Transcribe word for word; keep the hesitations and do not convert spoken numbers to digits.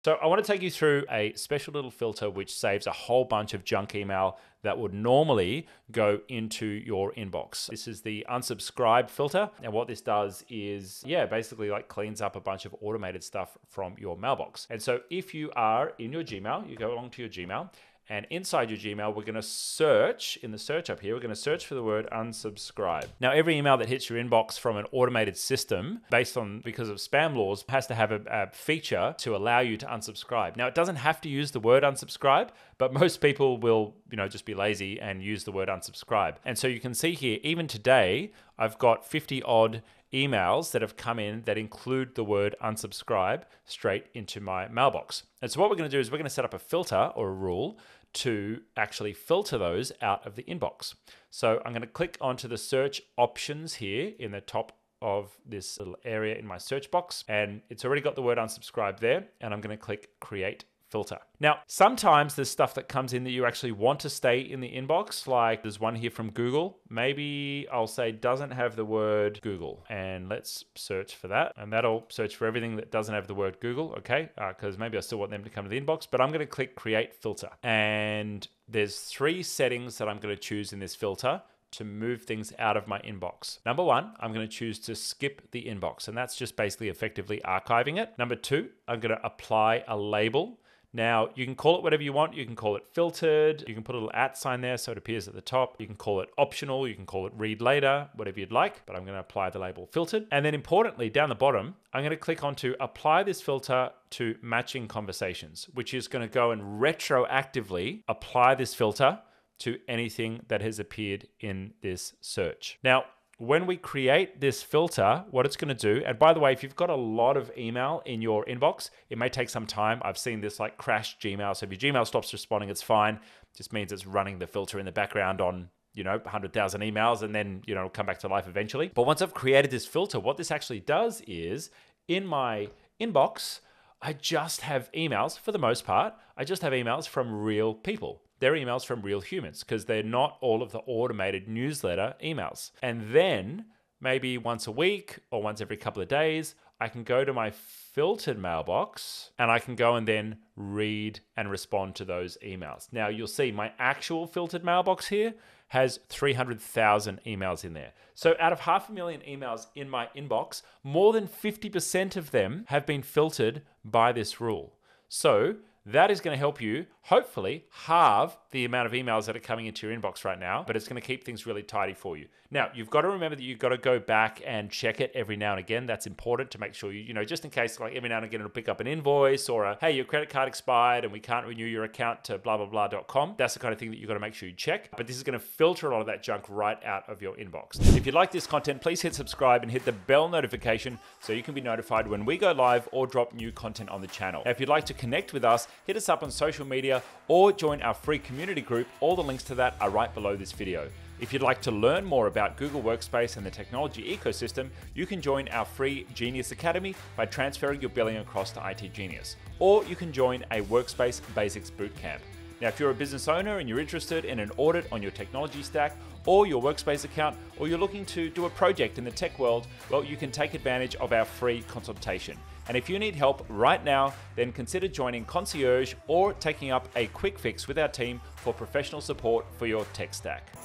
So I want to take you through a special little filter which saves a whole bunch of junk email that would normally go into your inbox. This is the unsubscribe filter. And what this does is, yeah, basically like cleans up a bunch of automated stuff from your mailbox. And so if you are in your Gmail, you go along to your Gmail, and inside your Gmail, we're going to search, in the search up here, we're going to search for the word unsubscribe. Now, every email that hits your inbox from an automated system, based on, because of spam laws, has to have a, a feature to allow you to unsubscribe. Now, it doesn't have to use the word unsubscribe, but most people will, you know, just be lazy and use the word unsubscribe. And so you can see here, even today, I've got fifty odd emails that have come in that include the word unsubscribe straight into my mailbox. And so what we're going to do is we're going to set up a filter or a rule to actually filter those out of the inbox. So I'm going to click onto the search options here in the top of this little area in my search box, and it's already got the word unsubscribe there, and I'm going to click create filter. Now, sometimes there's stuff that comes in that you actually want to stay in the inbox, like there's one here from Google. Maybe I'll say doesn't have the word Google, and let's search for that. And that'll search for everything that doesn't have the word Google, okay? Because uh, maybe I still want them to come to the inbox, but I'm going to click create filter. And there's three settings that I'm going to choose in this filter to move things out of my inbox. Number one, I'm going to choose to skip the inbox, and that's just basically effectively archiving it. Number two, I'm going to apply a label. Now, you can call it whatever you want. You can call it filtered. You can put a little at sign there so it appears at the top. You can call it optional. You can call it read later, whatever you'd like, but I'm going to apply the label filtered. And then importantly, down the bottom, I'm going to click on to apply this filter to matching conversations, which is going to go and retroactively apply this filter to anything that has appeared in this search. Now, when we create this filter, what it's going to do, and by the way, if you've got a lot of email in your inbox, it may take some time. I've seen this like crash Gmail. So if your Gmail stops responding, it's fine. It just means it's running the filter in the background on, you know, one hundred thousand emails, and then, you know, it'll come back to life eventually. But once I've created this filter, what this actually does is in my inbox, I just have emails, for the most part, I just have emails from real people. They're emails from real humans because they're not all of the automated newsletter emails. And then maybe once a week or once every couple of days, I can go to my filtered mailbox and I can go and then read and respond to those emails. Now you'll see my actual filtered mailbox here has three hundred thousand emails in there. So out of half a million emails in my inbox, more than fifty percent of them have been filtered by this rule. So that is going to help you, hopefully, halve the amount of emails that are coming into your inbox right now, but it's going to keep things really tidy for you. Now, you've got to remember that you've got to go back and check it every now and again. That's important to make sure you, you know, just in case, like every now and again, it'll pick up an invoice or a, hey, your credit card expired and we can't renew your account to blah, blah, blah dot com. That's the kind of thing that you've got to make sure you check. But this is going to filter a lot of that junk right out of your inbox. If you like this content, please hit subscribe and hit the bell notification so you can be notified when we go live or drop new content on the channel. Now, if you'd like to connect with us, hit us up on social media or join our free community group. All the links to that are right below this video. If you'd like to learn more about Google Workspace and the technology ecosystem, you can join our free Genius Academy by transferring your billing across to itGenius. Or you can join a Workspace Basics Bootcamp. Now, if you're a business owner and you're interested in an audit on your technology stack or your Workspace account, or you're looking to do a project in the tech world, well, you can take advantage of our free consultation. And if you need help right now, then consider joining Concierge or taking up a quick fix with our team for professional support for your tech stack.